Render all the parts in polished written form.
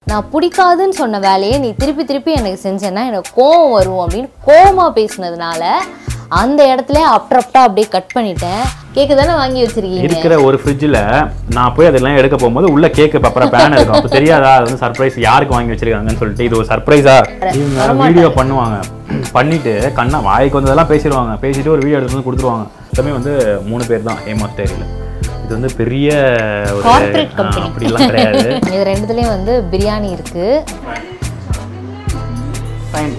நான் பிடிக்காதுன்னு சொன்ன வேலையை நீ திருப்பி எனக்கு செஞ்சேன்னா எனக்கு கோவம் வரும் அப்படின்னு கோவமா பேசினதுனால அந்த இடத்துல அப்ரப்டா அப்படியே கட் பண்ணிட்டேன். கேக்கு தானே வாங்கி வச்சிருக்கீங்க. இருக்கிற ஒரு ஃப்ரிட்ஜில் நான் போய் அதெல்லாம் எடுக்க போகும்போது உள்ள கேக்கு பப்பர பேன் இருக்கும். அப்போ தெரியாதா அது வந்து சர்ப்ரைஸ் யாருக்கு வாங்கி வச்சிருக்காங்கன்னு சொல்லிட்டு இது ஒரு சர்ப்ரைஸா இவங்க வீடியோ பண்ணுவாங்க. பண்ணிட்டு கண்ணா வாய்க்கு வந்ததெல்லாம் பேசிடுவாங்க. பேசிட்டு ஒரு வீடியோ எடுத்து வந்து கொடுத்துருவாங்க. எல்லாமே வந்து 3 பேர் தான் ஹேமா டைரியில். இது வந்து பெரிய ஒரு கார்ப்பரேட் கம்பெனி அப்படிலாம் கிடையாது. இது ரெண்டுத்துலயும் வந்து பிரியாணி இருக்கு. ஃபைன்.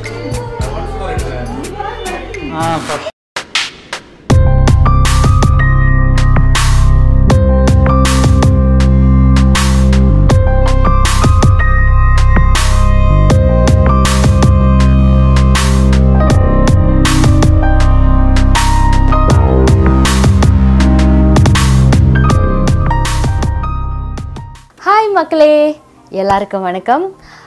ஹாய் மக்களே, எல்லாருக்கும் வணக்கம்.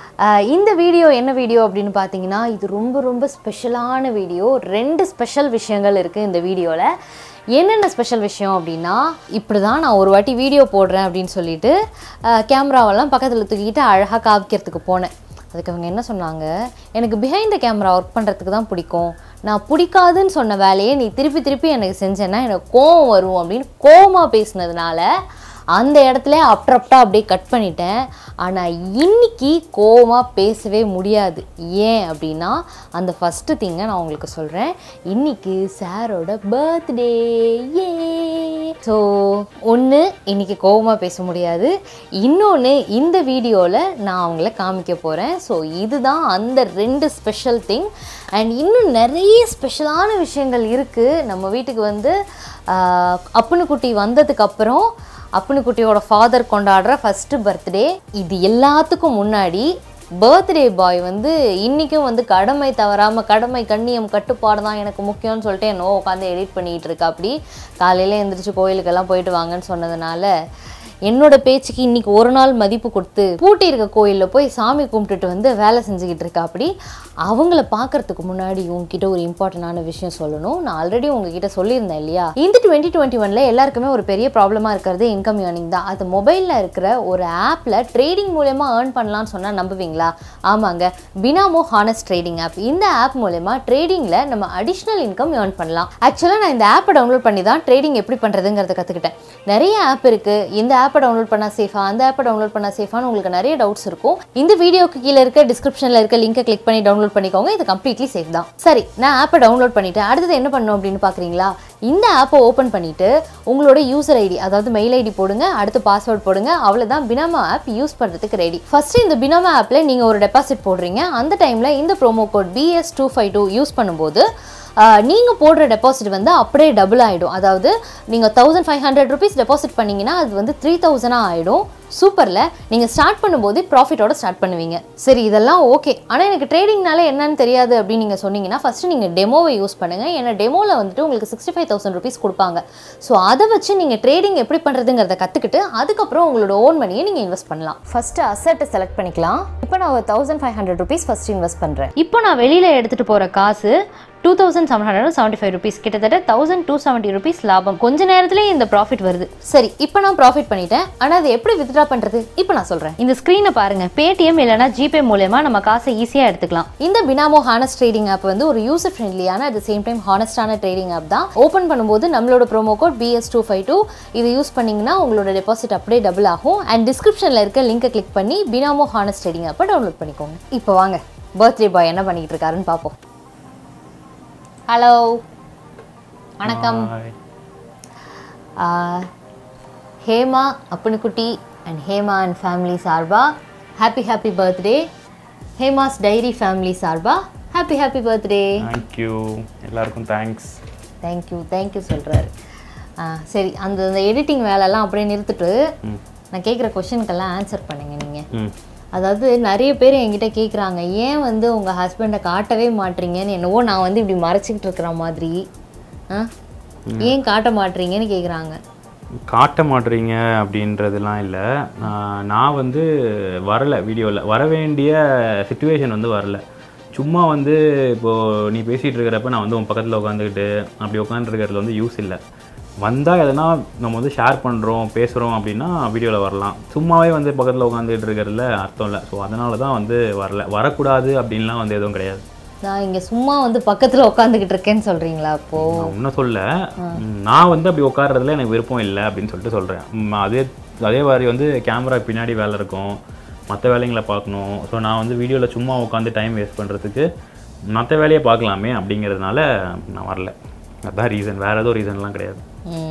இந்த வீடியோ என்ன வீடியோ அப்படின்னு பார்த்தீங்கன்னா, இது ரொம்ப ஸ்பெஷலான வீடியோ. 2 ஸ்பெஷல் விஷயங்கள் இருக்குது இந்த வீடியோவில். என்னென்ன ஸ்பெஷல் விஷயம் அப்படின்னா, இப்படி தான் நான் ஒரு வாட்டி வீடியோ போடுறேன் அப்படின்னு சொல்லிட்டு கேமராவெல்லாம் பக்கத்தில் தூக்கிட்டு அழகாக காமிக்கிறதுக்கு போனேன். அதுக்கு அவங்க என்ன சொன்னாங்க, எனக்கு பிஹைண்ட் த கேமரா ஒர்க் பண்ணுறதுக்கு தான் பிடிக்கும், நான் பிடிக்காதுன்னு சொன்ன வேலையை நீ திருப்பி எனக்கு செஞ்சேன்னா எனக்கு கோவம் வரும் அப்படின்னு கோவமாக பேசினதுனால அந்த இடத்துல அப்ரப்டா அப்படியே கட் பண்ணிட்டேன். ஆனால் இன்னைக்கு கோவமாக பேசவே முடியாது. ஏன் அப்படின்னா, அந்த ஃபஸ்ட்டு திங்கை நான் உங்களுக்கு சொல்கிறேன். இன்னைக்கு சாரோட பர்த்டே. ஏ ஸோ ஒன்று, இன்னைக்கு கோவமாக பேச முடியாது. இன்னொன்று, இந்த வீடியோவில் நான் அவங்கள காமிக்க போகிறேன். ஸோ இதுதான் அந்த 2 ஸ்பெஷல் திங். அண்ட் இன்னும் நிறைய ஸ்பெஷலான விஷயங்கள் இருக்குது. நம்ம வீட்டுக்கு வந்து அப்புனு குட்டி வந்ததுக்கப்புறம் அப்புனு குட்டியோட ஃபாதர் கொண்டாடுற ஃபஸ்ட்டு பர்த்டே. இது எல்லாத்துக்கும் முன்னாடி பர்த்டே பாய் வந்து இன்றைக்கும் வந்து கடமை தவறாமல், கடமை கண்ணியம் கட்டுப்பாடு தான் எனக்கு முக்கியம்னு சொல்லிட்டு என்னோ உட்காந்து எடிட் பண்ணிகிட்டு இருக்கா. அப்படி காலையில் எழுந்திரிச்சு கோயிலுக்கெல்லாம் போயிட்டு வாங்கன்னு சொன்னதுனால என்னோட பேச்சுக்கு இன்றைக்கி ஒரு நாள் மதிப்பு கொடுத்து பூட்டி இருக்க கோயிலில் போய் சாமி கும்பிட்டுட்டு வந்து வேலை செஞ்சுக்கிட்டு இருக்கா. அப்படி அவங்கள பார்க்கறதுக்கு முன்னாடி உங்ககிட்ட ஒரு இம்பார்ட்டண்டான விஷயம் சொல்லணும். நான் ஆல்ரெடி உங்ககிட்ட சொல்லியிருந்தேன் இல்லையா, இந்த 2021 எல்லாருக்குமே ஒரு பெரிய ப்ராப்ளமாக இருக்கிறது இன்கம் ஏர்னிங் தான். அது மொபைலில் இருக்கிற ஒரு ஆப்பில் ட்ரேடிங் மூலயமா ஏர்ன் பண்ணலான்னு சொன்னால் நம்புவீங்களா? ஆமாங்க, பினாமோ ஹானஸ்ட் ட்ரேடிங் ஆப். இந்த ஆப் மூலயமா ட்ரேடிங்கில் நம்ம அடிஷ்னல் இன்கம் ஏர்ன் பண்ணலாம். ஆக்சுவலாக நான் இந்த ஆப்பை டவுன்லோட் பண்ணி தான் ட்ரேடிங் எப்படி பண்ணுறதுங்கிறத கற்றுக்கிட்டேன். நிறைய ஆப் இருக்குது. இந்த ஆப்பை டவுன்லோட் பண்ணால் சேஃபா, அந்த ஆப்பை டவுன்லோட் பண்ணால் சேஃபான்னு உங்களுக்கு நிறைய டவுட்ஸ் இருக்கும். இந்த வீடியோக்கு கீழே இருக்க டிஸ்கிரிப்ஷனில் இருக்க லிங்கை கிளிக் பண்ணி டவுன்லோட் பண்ணிக்கோங்க. இது கம்ப்ளீட்லி சேஃப் தான். சரி, நான் ஆப்பை டவுன்லோட் பண்ணிட்டேன். அடுத்தது என்ன பண்ணணும் அப்படின்னு பார்க்குறீங்களா? இந்த ஆப்பை ஓப்பன் பண்ணிவிட்டு உங்களோட யூசர் ஐடி, அதாவது மெயில் ஐடி போடுங்க, அடுத்து பாஸ்வேர்ட் போடுங்க. அவ்வளோதான், பினாமோ ஆப் யூஸ் பண்ணுறதுக்கு ரெடி. ஃபஸ்ட்டு இந்த பினாமோ ஆப்பில் நீங்கள் ஒரு டெபாசிட் போடுறீங்க. அந்த டைமில் இந்த ப்ரோமோ கோட் BS252 யூஸ் பண்ணும்போது நீங்கள் போடுற டெபாசிட் வந்து அப்படியே டபுள் ஆகிடும். அதாவது நீங்கள் 1500 rupees டெபாசிட் பண்ணிங்கன்னா அது வந்து 3000 ஆகிடும். சூப்பரில், நீங்கள் ஸ்டார்ட் பண்ணும்போது ப்ராஃபிட்டோட ஸ்டார்ட் பண்ணுவீங்க. சரி, இதெல்லாம் ஓகே. ஆனால் எனக்கு ட்ரேடிங்னால என்னன்னு தெரியாது அப்படின்னு நீங்கள் சொன்னீங்கன்னா, ஃபஸ்ட்டு நீங்கள் டெமோவை யூஸ் பண்ணுங்கள். ஏன்னா டெமோவில் வந்துட்டு உங்களுக்கு 65,000 rupees கொடுப்பாங்க. ஸோ அதை வச்சு நீங்கள் ட்ரேடிங் எப்படி பண்ணுறதுங்கிறத கற்றுக்கிட்டு அதுக்கப்புறம் உங்களோட ஓன் மணியை நீங்கள் இன்வெஸ்ட் பண்ணலாம். ஃபஸ்ட்டு அசட்டை செலக்ட் பண்ணிக்கலாம். இப்போ நான் 1500 rupees ஃபஸ்ட்டு இன்வெஸ்ட் பண்ணுறேன். இப்போ நான் வெளியில் எடுத்துகிட்டு போகிற காசு 2775 rupees, கிட்டத்தட்ட 1270 rupees லாபம். கொஞ்ச நேரத்திலே இந்த ப்ராஃபிட் வருது. சரி, இப்போ நான் ப்ராஃபிட் பண்ணிட்டேன். ஆனால் அது எப்படி வித்ட்ரா பண்ணுறது இப்போ நான் சொல்கிறேன். இந்த ஸ்க்ரீனை பாருங்கள். பேடிஎம் இல்லைனா ஜிபே மூலமா நம்ம காசை ஈஸியாக எடுத்துக்கலாம். இந்த பினாமோ ஹானஸ்ட் ட்ரேடிங் ஆப் வந்து ஒரு யூசர் ஃப்ரெண்ட்லியான, அட் த சேம் டைம் ஹானஸ்டான ட்ரேடிங் ஆப் தான். ஓப்பன் பண்ணும்போது நம்மளோட ப்ரோமோ கோட் BS252 இது யூஸ் பண்ணிங்கன்னா உங்களோட டெபாசிட் அப்படியே டபுள் ஆகும். அண்ட் டிஸ்கிரிப்ஷனில் இருக்க லிங்கை கிளிக் பண்ணி பினாமோ ஹானஸ்ட் ட்ரேடிங் ஆப்பை டவுன்லோட் பண்ணிக்கோங்க. இப்போ வாங்க பர்த்டே பாய் என்ன பண்ணிக்கிட்டு இருக்காருன்னு பார்ப்போம். ஹலோ, வணக்கம். ஹேமா அப்புனு குட்டி அண்ட் ஹேமா அண்ட் ஃபேமிலி சார்பா happy birthday. Hema's diary family சார்பா ஹாப்பி பர்த்டே. தேங்க்யூ, எல்லாருக்கும் தேங்க்ஸ். தேங்க்யூ சொல்கிறாரு. சரி, அந்த எடிட்டிங் வேலைலாம் அப்படியே நிறுத்திட்டு நான் கேட்குற கொஷனுக்கெல்லாம் ஆன்சர் பண்ணுங்க நீங்கள். அதாவது நிறைய பேர் என்கிட்ட கேட்குறாங்க, ஏன் வந்து உங்கள் ஹஸ்பண்டை காட்டவே மாட்டீங்கன்னு. என்னவோ நான் வந்து இப்படி மறைச்சிக்கிட்டு இருக்கிற மாதிரி, ஏன் காட்ட மாட்டீங்கன்னு கேட்குறாங்க. காட்ட மாட்டீங்க அப்படின்றதுலாம் இல்லை. நான் வந்து வரலை, வீடியோவில் வர வேண்டிய சிச்சுவேஷன் வந்து வரலை. சும்மா வந்து இப்போது நீ பேசிகிட்டு இருக்கிறப்ப நான் வந்து உன் பக்கத்தில் உட்காந்துக்கிட்டு அப்படி உட்காந்துருக்கிறதுல வந்து யூஸ் இல்லை. வந்தால் எதனா நம்ம வந்து ஷேர் பண்ணுறோம் பேசுகிறோம் அப்படின்னா வீடியோவில் வரலாம். சும்மாவே வந்து பக்கத்தில் உட்காந்துட்டு இருக்கிறதுல அர்த்தம் இல்லை. ஸோ அதனால தான் வந்து வரக்கூடாது அப்படின்லாம் வந்து எதுவும் கிடையாது. நான் இங்கே சும்மா வந்து பக்கத்தில் உட்காந்துக்கிட்டு இருக்கேன்னு சொல்கிறீங்களா? அப்போது நான் ஒன்றும் சொல்ல, நான் வந்து அப்படி உட்கார்றதுல எனக்கு விருப்பம் இல்லை அப்படின்னு சொல்லிட்டு சொல்கிறேன். அதே மாதிரி வந்து கேமரா பின்னாடி வேலை இருக்கும், மற்ற வேலைங்களை பார்க்கணும். ஸோ நான் வந்து வீடியோவில் சும்மா உட்காந்து டைம் வேஸ்ட் பண்ணுறதுக்கு மற்ற வேலையை பார்க்கலாமே அப்படிங்கிறதுனால நான் வரல. அதுதான் ரீசன், வேறு எதுவும் ரீசன்லாம் கிடையாது.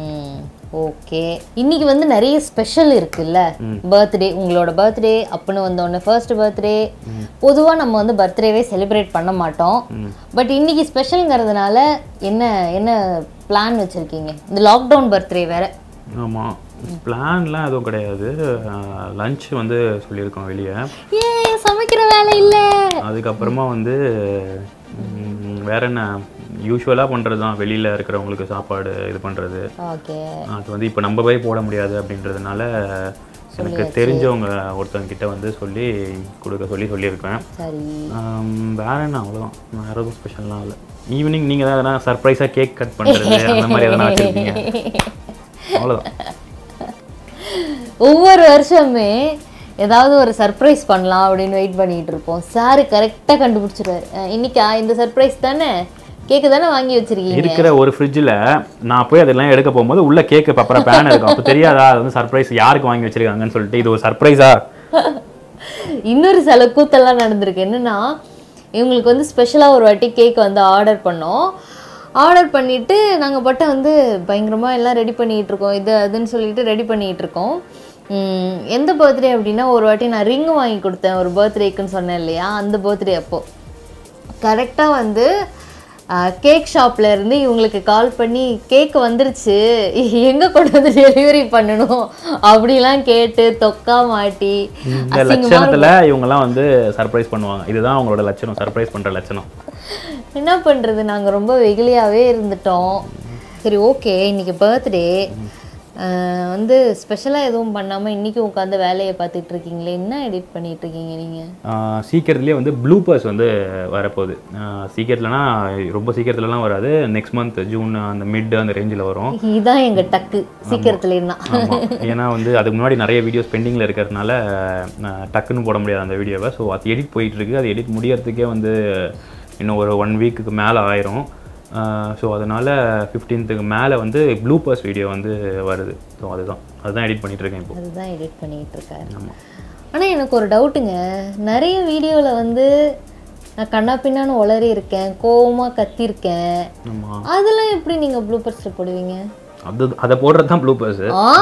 ஓகே. இன்னைக்கு வந்து நிறைய ஸ்பெஷல் இருக்குல்ல. பர்த்டே, உங்களோட பர்த்டே அப்பன்னு வந்தோடனே ஃபர்ஸ்ட் பர்த்டே. பொதுவாக நம்ம வந்து பர்த்டேவே செலிப்ரேட் பண்ண மாட்டோம். பட் இன்னைக்கு ஸ்பெஷலுங்கிறதுனால என்ன என்ன பிளான் வச்சுருக்கீங்க? இந்த லாக்டவுன் பர்த்டே வேறு. ஆமாம், பிளான்லாம் எதுவும் கிடையாது. லஞ்ச் வந்து சொல்லியிருக்கோம் வெளியே. சமைக்கிற வேலை இல்லை. அதுக்கப்புறமா வந்து வேற என்ன, யூஸ்வலாக பண்ணுறது தான், வெளியில் இருக்கிறவங்களுக்கு சாப்பாடு இது பண்ணுறது. ஓகே. அது வந்து இப்போ நம்ம போய் போட முடியாது அப்படின்றதுனால எனக்கு தெரிஞ்சவங்க ஒருத்தவங்க கிட்ட வந்து சொல்லியிருக்கேன். சரி. வேற என்ன, அவ்வளோதான். வேற எதுவும் ஸ்பெஷல்லாம் இல்லை. ஈவினிங் நீங்கள் எதனா சர்ப்ரைஸாக கேக் கட் பண்ணுறது அந்த மாதிரி எதனா வச்சுருக்கீங்க? அவ்வளோதான். ஒவ்வொரு வருஷமே ஏதாவது ஒரு சர்ப்ரைஸ் பண்ணலாம் அப்படின்னு வெயிட் பண்ணிகிட்டு இருப்போம். சார் கரெக்டாக கண்டுபிடிச்சிருவாரு. இன்னைக்கா இந்த சர்ப்ரைஸ் தானே, கேக்கு தானே வாங்கி வச்சிருக்கீங்க. இருக்கிற ஒரு ஃப்ரிட்ஜில் நான் போய் அதெல்லாம் எடுக்க போகும்போது உள்ள கேக்கு பப்பரா பேன் இருக்கும். அப்போ தெரியாதா அது வந்து சர்ப்ரைஸ் யாருக்கு வாங்கி வச்சிருக்காங்கன்னு சொல்லிட்டு இது ஒரு சர்ப்ரைஸா. இன்னொரு சில கூத்தெல்லாம் நடந்திருக்கு. என்னன்னா, இவங்களுக்கு வந்து ஸ்பெஷலாக ஒரு வாட்டி கேக் வந்து ஆர்டர் பண்ணோம். ஆர்டர் பண்ணிவிட்டு நாங்கள் பட்ட வந்து பயங்கரமாக எல்லாம் ரெடி பண்ணிகிட்டு இருக்கோம், இது அதுன்னு சொல்லிட்டு ரெடி பண்ணிகிட்டு இருக்கோம். எந்த பர்த்டே அப்படின்னா, ஒரு வாட்டி நான் ரிங்கு வாங்கி கொடுத்தேன் ஒரு பர்த்டேக்குன்னு சொன்னேன் இல்லையா, அந்த பர்த்டே அப்போது கரெக்டாக வந்து கேக் ஷாப்பில் இருந்து இவங்களுக்கு கால் பண்ணி கேக் வந்துருச்சு, எங்கே கொண்டு வந்து டெலிவரி பண்ணணும் அப்படிலாம் கேட்டு தொக்கா மாட்டி இந்த லட்சணத்தில் இவங்கெல்லாம் வந்து சர்ப்ரைஸ் பண்ணுவாங்க. இதுதான் அவங்களோட லட்சணம், சர்ப்ரைஸ் பண்ணுற லட்சணம். என்ன பண்ணுறது, நாங்கள் ரொம்ப வெகுளியாகவே இருந்துட்டோம். சரி, ஓகே. இன்றைக்கி பர்த்டே வந்து ஸ்பெஷலாக எதுவும் பண்ணாமல் இன்றைக்கி உட்காந்து வேலையை பார்த்துட்டு இருக்கீங்களே, என்ன எடிட் பண்ணிட்டு இருக்கீங்க நீங்கள்? சீக்கிரத்துலேயே வந்து ப்ளூபர்ஸ் வந்து வரப்போகுது. சீக்கிரத்துலனா ரொம்ப சீக்கிரத்துலலாம் வராது, நெக்ஸ்ட் மந்த் ஜூன் அந்த மிட் அந்த ரேஞ்சில் வரும். இதுதான் எங்கள் டக்கு, சீக்கிரத்துலேன்னா. ஏன்னா வந்து அதுக்கு முன்னாடி நிறைய வீடியோஸ் பெண்டிங்கில் இருக்கிறதுனால டக்குன்னு போட முடியாது அந்த வீடியோவை. ஸோ அது எடிட் போயிட்டுருக்கு. அது எடிட் முடியறதுக்கே வந்து இன்னும் ஒரு 1 வீக்குக்கு மேலே ஆயிரும். ஸோ அதனால் 15க்கு மேலே வந்து ப்ளூபர்ஸ் வீடியோ வந்து வருது. ஸோ அதுதான் எடிட் பண்ணிகிட்ருக்கேன் இப்போ. அதுதான் எடிட் பண்ணிகிட்ருக்கேன். ஆமாம். ஆனால் எனக்கு ஒரு டவுட்டுங்க, நிறைய வீடியோவில் வந்து நான் கண்ணா பின்னான்னு உளறி இருக்கேன், கோவமாக கத்திருக்கேன். அதெல்லாம் எப்படி நீங்கள் ப்ளூபர்ஸில் போடுவீங்க? அதை போடுறது தான் ப்ளூபர்ஸ்.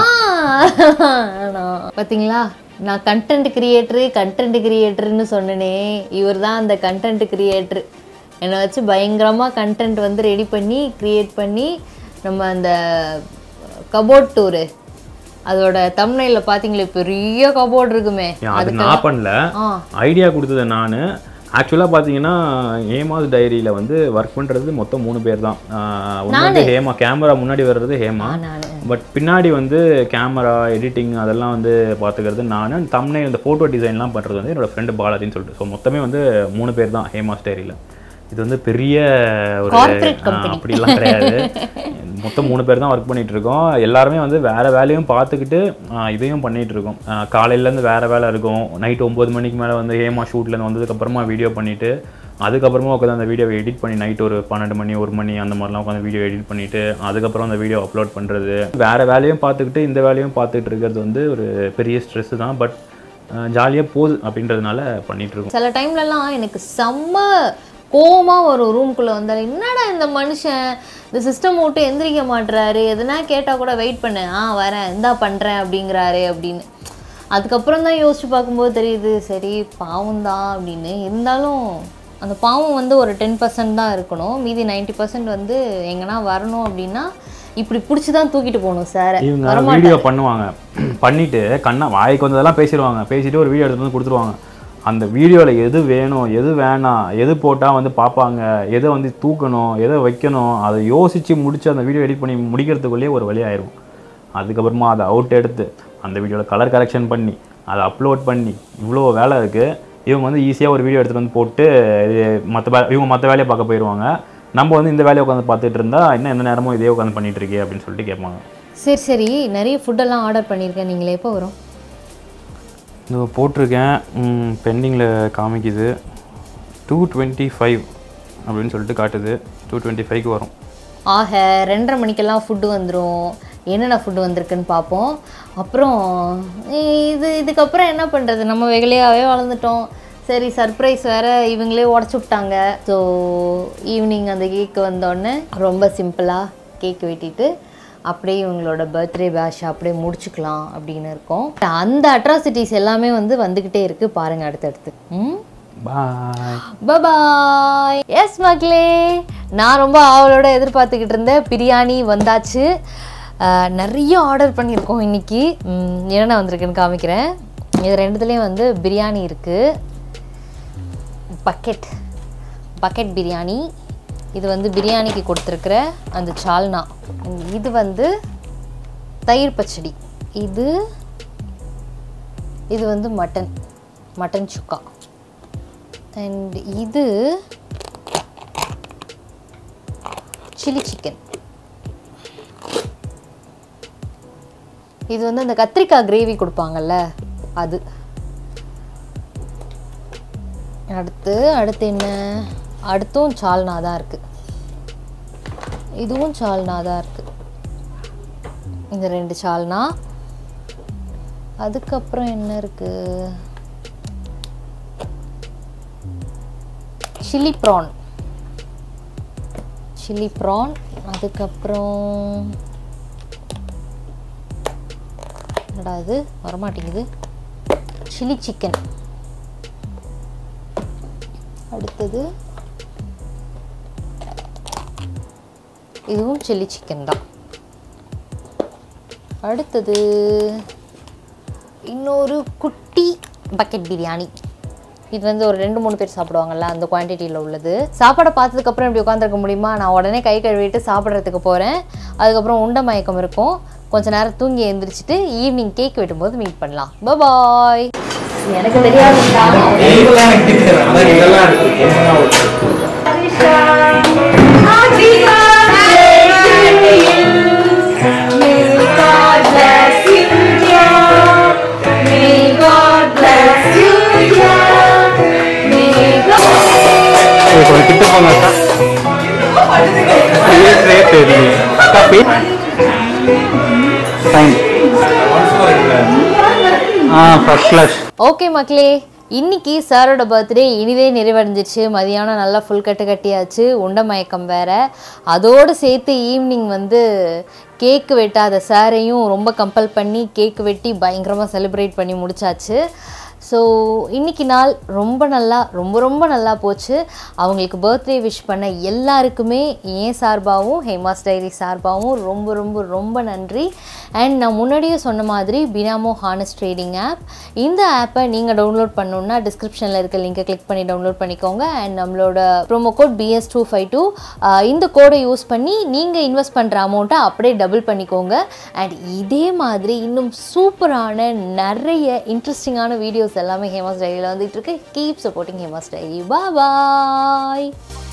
பார்த்தீங்களா, நான் கண்டென்ட் கிரியேட்டருன்னு சொன்னனே, இவர் தான் அந்த கண்டென்ட் கிரியேட்டரு. என்னை வச்சு பயங்கரமாக கண்டென்ட் வந்து ரெடி பண்ணி க்ரியேட் பண்ணி நம்ம அந்த கபோர்ட் டூரு அதோட தம்ப்நெயிலில் பார்த்தீங்களே, பெரிய கபோர்ட் இருக்குமே. அது நான் பண்ணல, ஐடியா கொடுத்தது நான். ஆக்சுவலாக பார்த்தீங்கன்னா ஹேமாஸ் டைரியில் வந்து ஒர்க் பண்ணுறது மொத்தம் 3 பேர் தான். ஒன்று ஹேமா, கேமரா முன்னாடி வர்றது ஹேமா, பட் பின்னாடி வந்து கேமரா எடிட்டிங் அதெல்லாம் வந்து பார்த்துக்கிறது நான். தம்ப்நெயில் இந்த ஃபோட்டோ டிசைன்லாம் பண்ணுறது வந்து என்னோடய ஃப்ரெண்டு பாலாஜின்னு சொல்லிட்டு. ஸோ மொத்தமே வந்து 3 பேர் தான் ஹேமாஸ் டைரியில். இது வந்து பெரிய ஒரு அப்படிலாம் கிடையாது. மொத்தம் 3 பேர் தான் ஒர்க் பண்ணிகிட்டு இருக்கோம். எல்லாருமே வந்து வேறு வேலையும் பார்த்துக்கிட்டு இதையும் பண்ணிகிட்டு இருக்கோம். காலையிலேருந்து வேறு வேலை இருக்கும், நைட் 9 மணிக்கு மேலே வந்து ஹேமா ஷூட்லேருந்து வந்ததுக்கப்புறமா வீடியோ பண்ணிவிட்டு அதுக்கப்புறமா உட்காந்து அந்த வீடியோவை எடிட் பண்ணி நைட் ஒரு 12 மணி 1 மணி அந்த மாதிரிலாம் உட்காந்து வீடியோ எடிட் பண்ணிவிட்டு அதுக்கப்புறம் அந்த வீடியோ அப்லோட் பண்ணுறது. வேறு வேலையும் பார்த்துக்கிட்டு இந்த வேலையும் பார்த்துட்டு இருக்கிறது வந்து ஒரு பெரிய ஸ்ட்ரெஸ்ஸு தான். பட் ஜாலியாக போகுது அப்படின்றதுனால பண்ணிகிட்ருக்கோம். சில டைம்லலாம் எனக்கு செம்ம கோவமாக ஒரு ரூம்குள்ளே வந்தால், என்னடா இந்த மனுஷன் இந்த சிஸ்டம் விட்டு எந்திரிக்க மாட்டுறாரு, எதுனா கேட்டால் கூட வெயிட் பண்ணேன், வரேன் இந்தா பண்ணுறேன் அப்படிங்கிறாரு அப்படின்னு. அதுக்கப்புறம் தான் யோசிச்சு பார்க்கும்போது தெரியுது, சரி பாவம் தான் அப்படின்னு. இருந்தாலும் அந்த பாவம் வந்து ஒரு 10% தான் இருக்கணும், மீதி 90% வந்து எங்கன்னா வரணும். அப்படின்னா இப்படி பிடிச்சி தான் தூக்கிட்டு போகணும் சார். இவங்க வீடியோ பண்ணுவாங்க, பண்ணிவிட்டு வாய்க்கு வந்ததெல்லாம் பேசிடுவாங்க, பேசிட்டு ஒரு வீடியோ எடுத்து வந்து கொடுத்துருவாங்க. அந்த வீடியோவில் எது வேணும் எது வேணாம், எது போட்டால் வந்து பார்ப்பாங்க, எதை வந்து தூக்கணும் எதை வைக்கணும், அதை யோசித்து முடித்து அந்த வீடியோ எடிட் பண்ணி முடிக்கிறதுக்குள்ளேயே ஒரு வழி ஆயிரும். அதுக்கப்புறமா அதை அவுட் எடுத்து அந்த வீடியோவில் கலர் கரெக்ஷன் பண்ணி அதை அப்லோட் பண்ணி இவ்வளோ வேலை இருக்குது. இவங்க வந்து ஈஸியாக ஒரு வீடியோ எடுத்துகிட்டு வந்து போட்டு இவங்க மற்ற வேலையை பார்க்க போயிடுவாங்க. நம்ம வந்து இந்த வேலையை உட்காந்து பார்த்துட்டு இருந்தா இன்னும் எந்த நேரமும் இதே உட்காந்து பண்ணிட்டு இருக்கே அப்படின்னு சொல்லிட்டு கேட்பாங்க. சரி சரி, நிறைய ஃபுட்டெல்லாம் ஆர்டர் பண்ணியிருக்கேன், நீங்களே எப்போ வரும்? இது போட்டிருக்கேன், பெண்டிங்கில் காமிக்குது. 225 அப்படின்னு சொல்லிட்டு காட்டுது. 225க்கு வரும். ஆக 2:30 மணிக்கெல்லாம் ஃபுட்டு வந்துடும். என்னென்ன ஃபுட்டு வந்திருக்குன்னு பார்ப்போம். அப்புறம் இதுக்கப்புறம் என்ன பண்ணுறது, நம்ம வெகுலையாகவே வளர்ந்துட்டோம். சரி, சர்ப்ரைஸ் வேறு இவங்களே உடச்சி விட்டாங்க. ஸோ ஈவினிங் அந்த கேக்கு வந்தோடனே ரொம்ப சிம்பிளாக கேக் வெட்டிட்டு அப்படியே இவங்களோட பர்த்டே பேஷ் அப்படியே முடிச்சுக்கலாம் அப்படின்னு இருக்கோம். அந்த அட்ராசிட்டிஸ் எல்லாமே வந்துக்கிட்டே இருக்குது பாருங்கள் அடுத்தடுத்து. பாய். எஸ் மக்களே, நான் ரொம்ப ஆவலோட எதிர்பார்த்துக்கிட்டு இருந்தேன். பிரியாணி வந்தாச்சு. நிறைய ஆர்டர் பண்ணியிருக்கோம் இன்றைக்கி. என்னென்ன வந்திருக்குன்னு காமிக்கிறேன். இது ரெண்டுத்துலேயும் பிரியாணி இருக்குது. பக்கெட் பிரியாணி. இது பிரியாணிக்கு கொடுத்துருக்குற அந்த சால்னா. இது தயிர் பச்சடி. இது மட்டன் சுக்கா. அண்ட் இது சில்லி சிக்கன். இது அந்த கத்திரிக்காய் கிரேவி கொடுப்பாங்கல்ல அது. அடுத்து என்ன, அடுத்தும் சால்னா தான் இருக்குது. இதுவும் சால்னா தான் இருக்குது. இந்த 2 சால்னா. அதுக்கப்புறம் என்ன இருக்குது, சில்லி ப்ரான். அதுக்கப்புறம் என்னடா இது வரமாட்டேங்குது, சில்லி சிக்கன். அடுத்தது இதுவும் சில்லி சிக்கன் தான். அடுத்தது இன்னொரு குட்டி பக்கெட் பிரியாணி. இது ஒரு 2-3 பேர் சாப்பிடுவாங்கல்ல அந்த குவான்டிட்டியில் உள்ளது. சாப்பாடை பார்த்ததுக்கப்புறம் இப்படி உட்காந்துருக்க முடியுமா? நான் உடனே கை கழுவிட்டு சாப்பிட்றதுக்கு போகிறேன். அதுக்கப்புறம் உண்டை மயக்கம் இருக்கும். கொஞ்சம் நேரம் தூங்கி எழுந்திரிச்சிட்டு ஈவினிங் கேக் வெட்டும்போது மீட் பண்ணலாம். பாய். எனக்கு தெரியாது. ஓகே மக்களே, இன்னைக்கு சாரோட பர்த்டே இனிதே நிறைவடைஞ்சிச்சு. மதியானம் நல்லா ஃபுல் கட்டியாச்சு. உண்ட மயக்கம் வேற. அதோடு சேர்த்து ஈவினிங் கேக்கு வெட்டாத சாரையும் ரொம்ப கம்பல் பண்ணி கேக்கு வெட்டி பயங்கரமாக செலிப்ரேட் பண்ணி முடிச்சாச்சு. ஸோ இன்றைக்கி நாள் ரொம்ப நல்லா போச்சு. அவங்களுக்கு பர்த்டே விஷ் பண்ண எல்லாருக்குமே என் சார்பாகவும் ஹேமாஸ் டைரி சார்பாகவும் ரொம்ப நன்றி. அண்ட் நான் முன்னாடியே சொன்ன மாதிரி பினாமோ ஹானஸ்ட் ட்ரேடிங் ஆப், இந்த ஆப்பை நீங்கள் டவுன்லோட் பண்ணணுன்னா டிஸ்கிரிப்ஷனில் இருக்க லிங்கை கிளிக் பண்ணி டவுன்லோட் பண்ணிக்கோங்க. அண்ட் நம்மளோட ப்ரோமோ கோட் BS252 இந்த கோடை யூஸ் பண்ணி நீங்கள் இன்வெஸ்ட் பண்ணுற அமௌண்ட்டை அப்படியே டபுள் பண்ணிக்கோங்க. அண்ட் இதே மாதிரி இன்னும் சூப்பரான நிறைய இன்ட்ரெஸ்டிங்கான வீடியோஸ் எல்லாமே ஹேமாஸ் டைரியில் வந்துட்டு இருக்கு. Keep supporting Hema's diary. பாய்.